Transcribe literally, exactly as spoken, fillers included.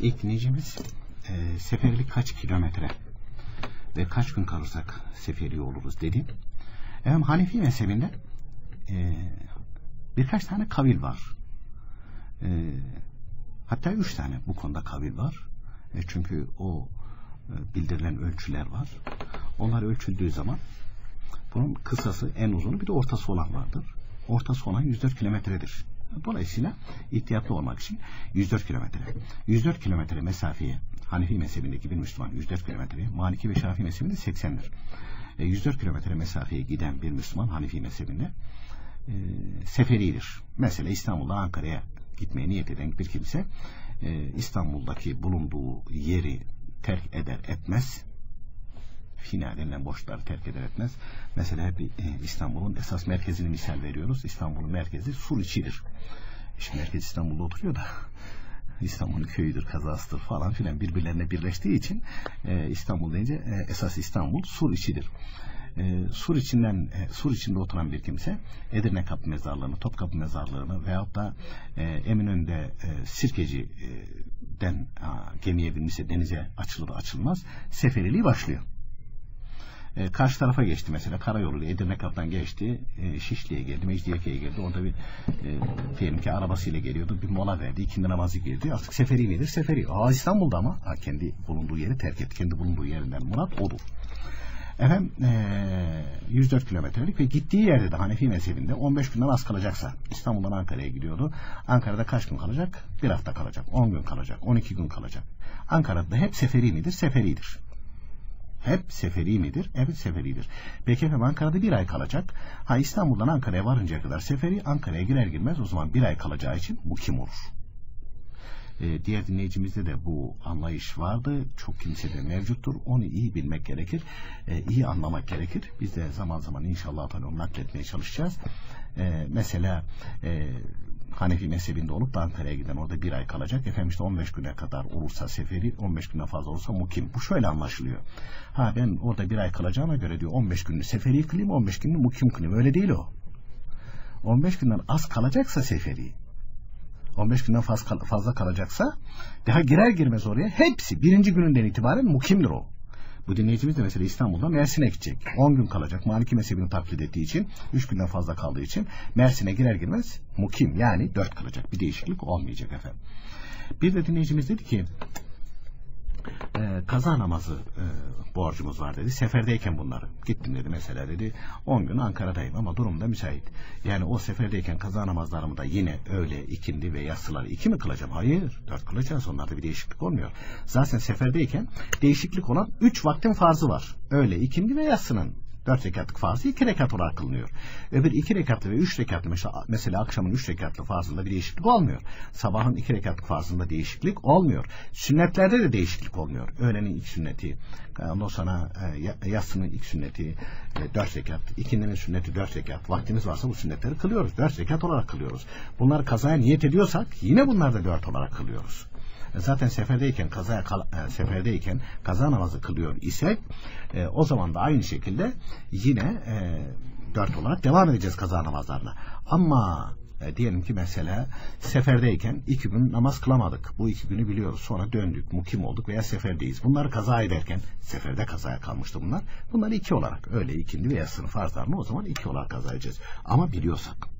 İlk dinleyicimiz e, seferlik kaç kilometre ve kaç gün kalırsak seferi oluruz dedi. Efendim Hanefi mezhebinde e, birkaç tane kavil var. E, hatta üç tane bu konuda kavil var. E, çünkü o e, bildirilen ölçüler var. Onlar ölçüldüğü zaman bunun kısası, en uzunu, bir de ortası olan vardır. Ortası olan yüz dört kilometredir. Dolayısıyla ihtiyatlı olmak için yüz dört kilometre. yüz dört kilometre mesafeye Hanefi mezhebindeki bir Müslüman yüz dört kilometre, Maliki ve Şafii mezhebinde seksendir. E, yüz dört kilometre mesafeye giden bir Müslüman Hanefi mezhebinde e, seferidir. Mesela İstanbul'dan Ankara'ya gitmeye niyet eden bir kimse e, İstanbul'daki bulunduğu yeri terk eder etmez, fina denilen boşlukları terk eder etmez. Mesela hep e, İstanbul'un esas merkezini misal veriyoruz. İstanbul'un merkezi Suriçi'dir. Şimdi merkez İstanbul'da oturuyor da İstanbul'un köyüdür, kazasıdır falan filan birbirlerine birleştiği için e, İstanbul deyince e, esas İstanbul Suriçi'dir. E, Sur içinden e, Sur içinde oturan bir kimse Edirne Kapı Mezarlığı'nı, Topkapı Mezarlığı'nı veyahut da e, Eminönü'nde e, Sirkeci'den e, gemiye binmişse denize açılır açılmaz seferiliği başlıyor. E, karşı tarafa geçti mesela karayoluyla Edirne Kapı'dan geçti, e, Şişli'ye geldi, Mecidiyeköy'e geldi, orada bir e, diyelim ki arabasıyla geliyordu, bir mola verdi, ikindi namazı girdi, artık seferi midir? Seferi. Aa, İstanbul'da ama ha, kendi bulunduğu yeri terk etti, kendi bulunduğu yerinden murat odur. Efendim e, yüz dört kilometrelik ve gittiği yerde de Hanefi mezhebinde on beş günden az kalacaksa, İstanbul'dan Ankara'ya gidiyordu, Ankara'da kaç gün kalacak? Bir hafta kalacak, on gün kalacak, on iki gün kalacak. Ankara'da hep seferi midir? Seferidir. Hep seferi midir? Evet, seferidir. Peki efendim Ankara'da bir ay kalacak. Ha, İstanbul'dan Ankara'ya varıncaya kadar seferi, Ankara'ya girer girmez o zaman bir ay kalacağı için mukim olur. Ee, diğer dinleyicimizde de bu anlayış vardı. Çok kimsede mevcuttur. Onu iyi bilmek gerekir. Ee, iyi anlamak gerekir. Biz de zaman zaman inşallah onu nakletmeye çalışacağız. Ee, mesela e, Hanefi mezhebinde olup da Ankara'ya giden orada bir ay kalacak. Efendim işte on beş güne kadar olursa seferi, on beş günden fazla olursa mukim. Bu şöyle anlaşılıyor. Ha, ben orada bir ay kalacağıma göre diyor on beş gününü seferi kılayım, on beş gününü mukim kılayım. Öyle değil o. on beş günden az kalacaksa seferi, on beş günden fazla, fazla kalacaksa daha girer girmez oraya hepsi birinci gününden itibaren mukimdir o. Bu dinleyicimiz de mesela İstanbul'da Mersin'e gidecek. on gün kalacak. Maliki mezhebini taklit ettiği için, üç günden fazla kaldığı için Mersin'e girer girmez mukim, yani dört kalacak. Bir değişiklik olmayacak efendim. Bir de dinleyicimiz dedi ki e, kaza namazı e, borcumuz var dedi. Seferdeyken bunları. Gittim dedi mesela dedi. on gün Ankara'dayım ama durum da müsait. Yani o seferdeyken kaza namazlarımı da yine öğle, ikindi ve yatsıları iki mi kılacağım? Hayır. Dört kılacağız. Onlarda bir değişiklik olmuyor. Zaten seferdeyken değişiklik olan üç vaktin farzı var. Öğle, ikindi ve yatsının. Dört rekatlık farzı iki rekat olarak kılınıyor. Öbür iki rekatlı ve üç rekatlı mesela, mesela akşamın üç rekatlı farzında bir değişiklik olmuyor. Sabahın iki rekatlık farzında değişiklik olmuyor. Sünnetlerde de değişiklik olmuyor. Öğlenin ilk sünneti, ondan sonra e, yatsının ilk sünneti e, dört rekat, ikindinin sünneti dört rekat. Vaktimiz varsa bu sünnetleri kılıyoruz. Dört rekat olarak kılıyoruz. Bunları kazaya niyet ediyorsak yine bunları da dört olarak kılıyoruz. Zaten seferdeyken kazaya e, seferdeyken kaza namazı kılıyor isek e, o zaman da aynı şekilde yine e, dört olarak devam edeceğiz kaza namazlarına. Ama e, diyelim ki mesela seferdeyken iki gün namaz kılamadık. Bu iki günü biliyoruz. Sonra döndük, mukim olduk veya seferdeyiz. Bunları kaza ederken, seferde kazaya kalmıştı bunlar. Bunları iki olarak, öğle, ikindi veya sınıf farzlarını o zaman iki olarak kaza edeceğiz. Ama biliyorsak.